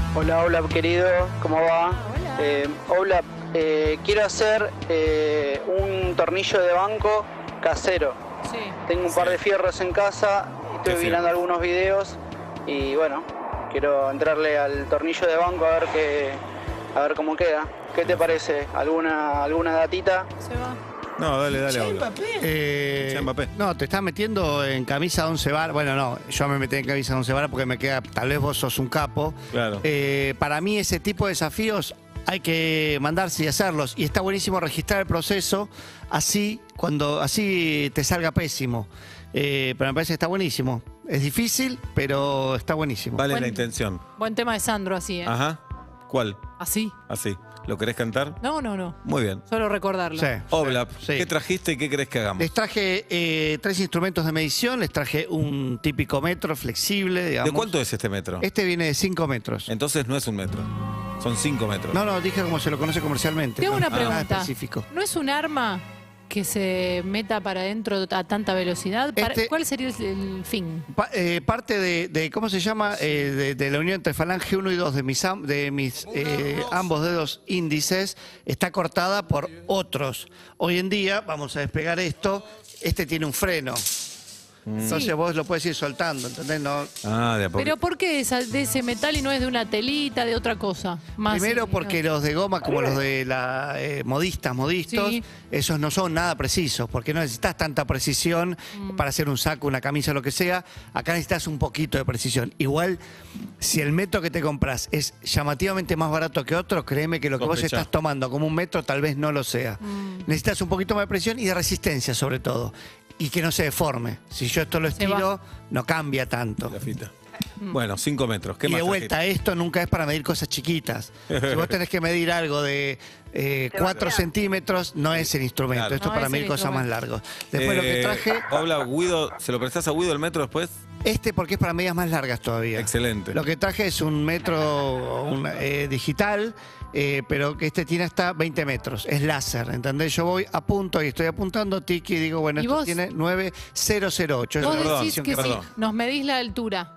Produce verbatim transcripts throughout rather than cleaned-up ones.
Hola, hola querido, ¿cómo va? Hola. Eh, hola, eh, quiero hacer eh, un tornillo de banco casero. Sí. Tengo un par de fierros en casa, estoy ¿Qué mirando fierros? algunos videos y bueno, quiero entrarle al tornillo de banco a ver qué, a ver cómo queda. ¿Qué te parece? ¿Alguna, alguna datita? Se va. No, dale, dale. Che, habla. Mbappé. Eh, Escuchá, Mbappé. no, te estás metiendo en camisa de once varas. Bueno, no, yo me metí en camisa de once varas porque me queda, tal vez vos sos un capo. Claro. Eh, para mí ese tipo de desafíos hay que mandarse y hacerlos. Y está buenísimo registrar el proceso, así, cuando, así te salga pésimo. Eh, pero me parece que está buenísimo. Es difícil, pero está buenísimo. Vale Buen- la intención. Buen tema de Sandro, así, ¿eh? Ajá. ¿Cuál? Así. Así. ¿Lo querés cantar? No, no, no. Muy bien. Solo recordarlo. Sí. Oblap, Sí. ¿qué trajiste y qué querés que hagamos? Les traje eh, tres instrumentos de medición, les traje un típico metro flexible, digamos. ¿De cuánto es este metro? Este viene de cinco metros. Entonces no es un metro. Son cinco metros. No, no, dije como se lo conoce comercialmente. Tengo no, una nada pregunta. específico. ¿No es un arma que se meta para adentro a tanta velocidad? Para- Este- ¿Cuál sería el, el fin? Pa- eh, parte de, de- ¿cómo se llama? Eh, de, de la unión entre falange uno y dos de mis, am- de mis eh, ambos dedos índices está cortada por otros. Hoy en día, vamos a despegar esto, este tiene un freno. Entonces Sí. vos lo puedes ir soltando, ¿entendés? No, Ah, de a poco. ¿Pero por qué esa- de ese metal y no es de una telita, de otra cosa? Más, Primero eh, porque los de goma, como los de la eh, modistas, modistos, Sí. esos no son nada precisos, porque no necesitas tanta precisión Mm. para hacer un saco, una camisa, lo que sea. Acá necesitas un poquito de precisión. Igual, si el metro que te compras es llamativamente más barato que otro, créeme que lo que vos Sospechá. estás tomando como un metro tal vez no lo sea. Mm. Necesitas un poquito más de presión y de resistencia sobre todo. Y que no se deforme. Si yo esto lo Se estiro, no cambia tanto. La fita. Bueno, cinco metros. ¿Qué Y más de vuelta, trajiste? esto nunca es para medir cosas chiquitas. Si vos tenés que medir algo de eh, cuatro centímetros, no es el instrumento. Claro. Esto No es para es medir el cosas más instrumento. largos. Después lo que Eh, traje, Oblap, Guido, ¿se lo prestás a Guido el metro después? este porque es para medidas más largas todavía. Excelente. Lo que traje es un metro un, eh, digital, eh, pero que este tiene hasta veinte metros. Es láser, ¿entendés? Yo voy, apunto y estoy apuntando, tiki, y digo, bueno, ¿Y esto vos? tiene nueve mil ocho. Es Vos una Perdón, decís medición que si perdón. nos medís la altura,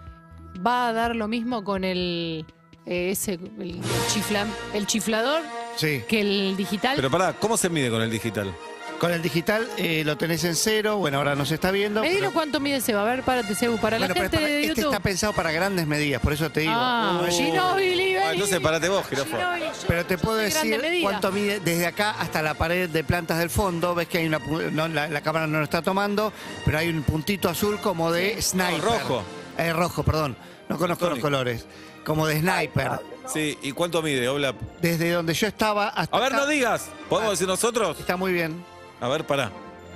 ¿va a dar lo mismo con el, eh, ese, el, chifla- el chiflador Sí. que el digital? Pero pará, ¿cómo se mide con el digital? Con el digital eh, lo tenés en cero, bueno, ahora no se está viendo. Medilo pero- cuánto mide Seba. A ver, párate, Sebu. Para Bueno, la pero gente es para- de este YouTube. está pensado para grandes medidas, por eso te digo. Ah, No es- Ginóbili, Ah, vení. entonces parate vos, Girofo. Ginóbili, yo- pero te yo puedo soy grande decir medida. cuánto mide desde acá hasta la pared de plantas del fondo. Ves que hay una. pu- No, la, la cámara no lo está tomando, pero hay un puntito azul como de sniper. rojo. Eh, rojo, perdón. No conozco los Tony. colores. Como de sniper. Sí, ¿y cuánto mide, Oblap? Desde donde yo estaba hasta. A ver, acá, no digas. ¿Podemos decir nosotros? Está muy bien. A ver, pará.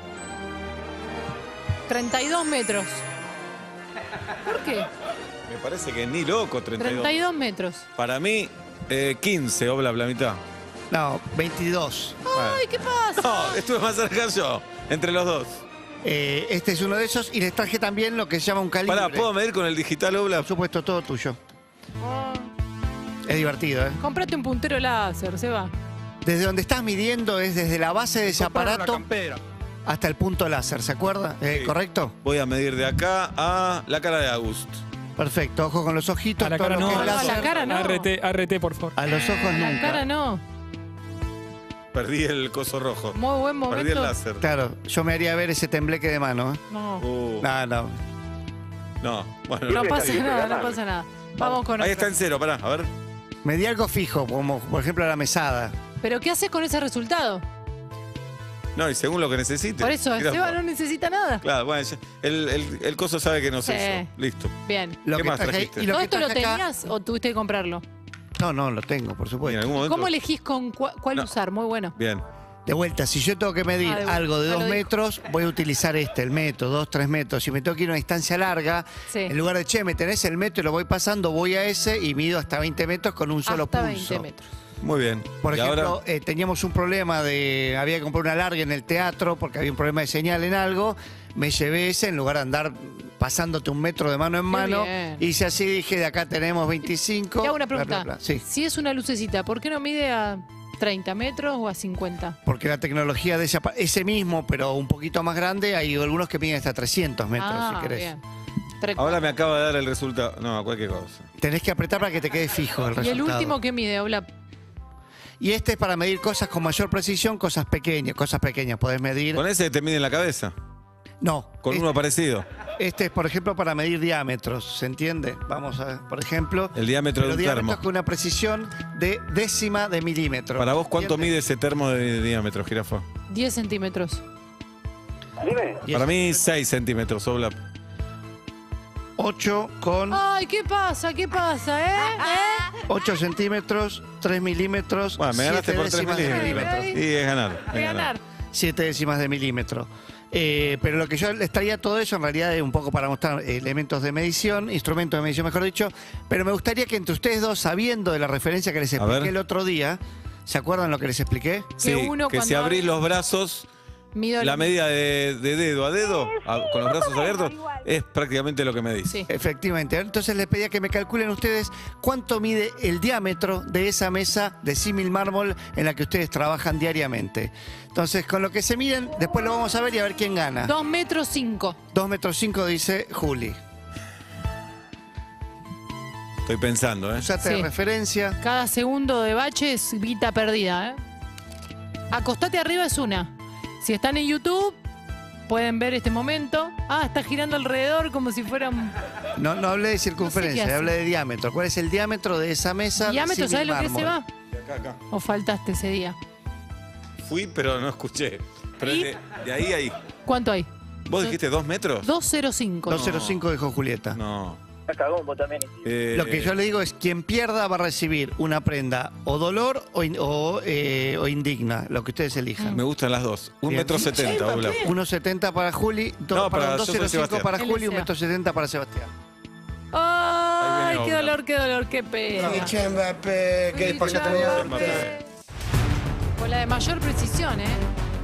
treinta y dos metros. ¿Por qué? Me parece que ni loco, treinta y dos. treinta y dos metros. Para mí, eh, quince, Oblap, la mitad. No, veintidós. Ay, ¿qué pasa? No, estuve más cerca yo, entre los dos. Eh, este es uno de esos y les traje también lo que se llama un calibre. Pará, ¿puedo medir con el digital, Oblap? Por supuesto, todo tuyo. Oh, Es divertido, ¿eh? cómprate un puntero láser, Seba. Desde donde estás midiendo es desde la base de ese aparato hasta el punto láser, ¿se acuerda? Eh, Sí. ¿Correcto? Voy a medir de acá a la cara de August. Perfecto, ojo con los ojitos. A la todo cara lo no. que es No, a la láser. cara no. R T, R T, por favor. A los ojos La nunca. cara no. Perdí el coso rojo. Muy buen Perdí el momento. láser. Claro, yo me haría ver ese tembleque de mano. ¿eh? No. Uh, No, no. no, bueno. No pasa nada, no pasa nada. Vamos con Ahí otro. está en cero, pará, a ver. Me di algo fijo, como por ejemplo la mesada. ¿Pero qué haces con ese resultado? No, y según lo que necesite. Por eso, Mirá, Seba no necesita nada. Claro, bueno, ya- el, el, el coso sabe que no sé Sí. eso. Listo. Bien. Lo ¿Qué que más traje- trajiste? y lo ¿Todo que esto lo traje acá- tenías o tuviste que comprarlo? No, no, lo tengo, por ¿Y en supuesto. algún momento? ¿Cómo elegís con cua- cuál No. usar? Muy bueno. Bien. De vuelta, si yo tengo que medir Ah, de vuelta. algo de Ya dos lo dijo. metros, voy a utilizar este, el metro, dos, tres metros. Si me tengo que ir a una distancia larga, Sí. en lugar de, che, me tenés el metro y lo voy pasando, voy a ese y mido hasta veinte metros con un solo Hasta pulso. veinte metros. Muy bien. Por ¿Y ejemplo, ahora? eh, teníamos un problema de. Había que comprar una larga en el teatro porque había un problema de señal en algo. Me llevé ese en lugar de andar pasándote un metro de mano en Qué mano. bien. Hice así, dije, de acá tenemos veinticinco. Te hago una bla, pregunta. bla, bla. Sí, Si es una lucecita, ¿por qué no mide a treinta metros o a cincuenta? porque la tecnología de ese, apa- ese mismo, pero un poquito más grande, hay algunos que miden hasta trescientos metros, ah, si querés. bien. Tres- Ahora me acaba de dar el resultado. No, cualquier cosa. Tenés que apretar para que te quede fijo el ¿Y resultado. el último qué mide, Oblap? Y este es para medir cosas con mayor precisión, cosas pequeñas, cosas pequeñas. Podés medir. ¿Con ese te mide en la cabeza? No. ¿Con este, uno parecido? este es, por ejemplo, para medir diámetros. ¿Se entiende? Vamos a ver, por ejemplo. El diámetro de Pero un diámetros termo. con una precisión de décima de milímetro. Para vos, ¿cuánto ¿Entiende? mide ese termo de diámetro, jirafa? diez centímetros. Y Para es mí, seis centímetros, Oblap. ocho con Ay, ¿qué pasa? ¿Qué pasa, eh? ¿Eh? ocho centímetros, tres milímetros, Bueno, me ganaste siete por tres décimas de milímetros. milímetro. Y es ganar. Voy a ganar. siete décimas de milímetro. Eh, pero lo que yo les traía todo eso en realidad es un poco para mostrar elementos de medición, instrumentos de medición mejor dicho, pero me gustaría que entre ustedes dos, sabiendo de la referencia que les A expliqué ver. el otro día, ¿se acuerdan lo que les expliqué? Sí, Que uno que si cuando abrís abre- los brazos, Mido el- la medida de, de dedo a dedo, a- con los brazos abiertos, es prácticamente lo que me dice. Sí. Efectivamente. Entonces les pedía que me calculen ustedes cuánto mide el diámetro de esa mesa de símil mármol en la que ustedes trabajan diariamente. Entonces, con lo que se miden, después lo vamos a ver y a ver quién gana. Dos metros cinco. Dos metros cinco, dice Juli. Estoy pensando, ¿eh? Usate de Sí. referencia. Cada segundo de bache es vida perdida, ¿eh? Acostate arriba es una. Si están en YouTube, pueden ver este momento. Ah, está girando alrededor como si fuera un No, no hablé de No circunferencia, sé qué hace. hablé de diámetro. ¿Cuál es el diámetro de esa mesa? de diámetro. símil ¿Sabes lo que se mármol? va? De acá, acá. ¿O faltaste ese día? Fui, pero no escuché. Pero ¿Y? de, de ahí a ahí. ¿Cuánto hay? ¿Vos dijiste dos metros? dos cero cinco. dos cero cinco dijo Julieta. No. Cagón vos también. Eh, Lo que yo le digo es, quien pierda va a recibir una prenda o dolor o, in- o, eh, o indigna, lo que ustedes elijan. Me gustan las dos. Un Bien. metro setenta, Oblap. uno setenta para Juli, do- No, para- perdón, yo dos soy cero cinco Sebastián. para Él Juli, es un metro setenta para Sebastián. ¡Ay, Ahí qué viene dolor, qué dolor, qué pena! Mbappé, que por qué tenía Con la de mayor precisión, ¿eh?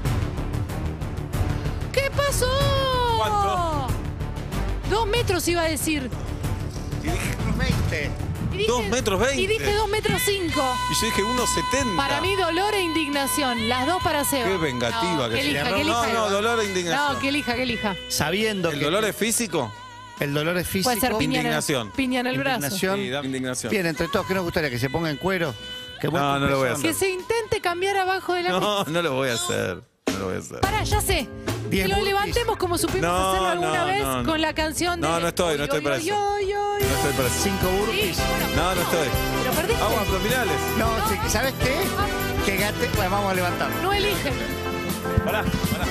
¿Qué pasó? ¿Cuánto? Dos metros iba a decir. veinte. Y dije- Dos metros veinte. Y dije dos metros cinco. Y yo dije uno setenta. Para mí, dolor e indignación. Las dos para Seba. Qué vengativa No, que que soy. elija, No, que elija. no, no, dolor e indignación. No, que elija, que elija. Sabiendo ¿El que dolor es físico? el dolor es físico. Puede ser piña en, el, Indignación. piña en el brazo. Indignación. Sí, dame indignación. Bien, entre todos, ¿qué nos gustaría? ¿Que se ponga en cuero? ¿Que No, muestre no lo voy a pezón? Que se intente cambiar abajo de la mesa. No, no lo voy a hacer. No lo voy a hacer. Pará, ya sé. Diez Que lo burpees. levantemos como supimos No, hacerlo alguna no, vez no, no. con la canción de... No, no estoy, no Oy, estoy oy, para oy, eso. oy, oy. No estoy para eso. Cinco burpees. Sí, bueno, No, no estoy. Pero perdiste. Hago abdominales. No, sí, ¿sabes qué? Que gate. Bueno, vamos a levantarlo. No eligen. Pará, pará.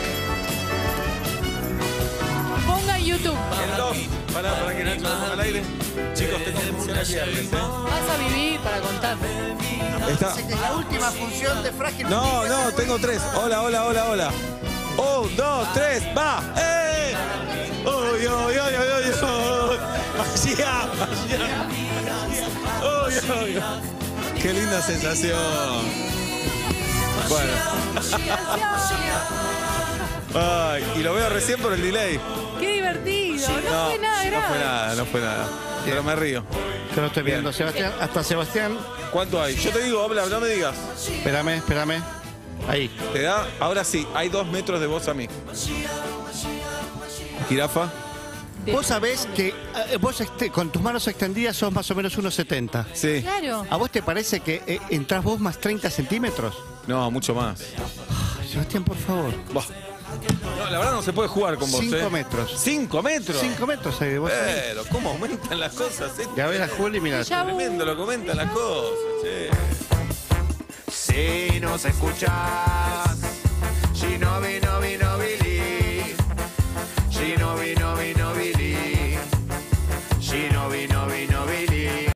Ponga en YouTube. El dos. Pará, para que Nacho lo ponga al aire. Chicos, tengo función el viernes, ¿eh? Vas a vivir para contar. Está. Dice que es la última función de Frágil. No, no, tengo tres. Hola, hola, hola, hola. Un, dos, tres, va. ¡Eh! ¡Uy, uy, uy, uy, uy! uy. ¡Allá! ¡Allá! ¡Uy, uy, uy! ¡Qué linda sensación! Bueno. Ay, y lo veo recién por el delay. Qué divertido. No, fue nada no grave. fue nada, no fue nada. Pero me río. Yo lo estoy viendo, Sebastián. Hasta Sebastián. ¿Cuánto hay? Yo te digo, habla, no me digas. Espérame, espérame. Ahí. Te da, ahora sí, hay dos metros de vos a mí. Jirafa. De- Vos sabés que eh, vos este- con tus manos extendidas sos más o menos uno setenta. Sí. Claro. ¿A vos te parece que eh, entrás vos más treinta centímetros? No, mucho más. Ay, Sebastián, por favor. Bah. No, la verdad no se puede jugar con vos. Cinco ¿eh? metros. ¿Cinco metros? Cinco metros hay de vos. ahí. Pero, ¿cómo aumentan las cosas? Es Ya ves a Juli, mira. Ya- tremendo lo que aumentan las cosas, che. Si nos escuchas, Shinobi, Nobi, Nobili. Shinobi, Nobi,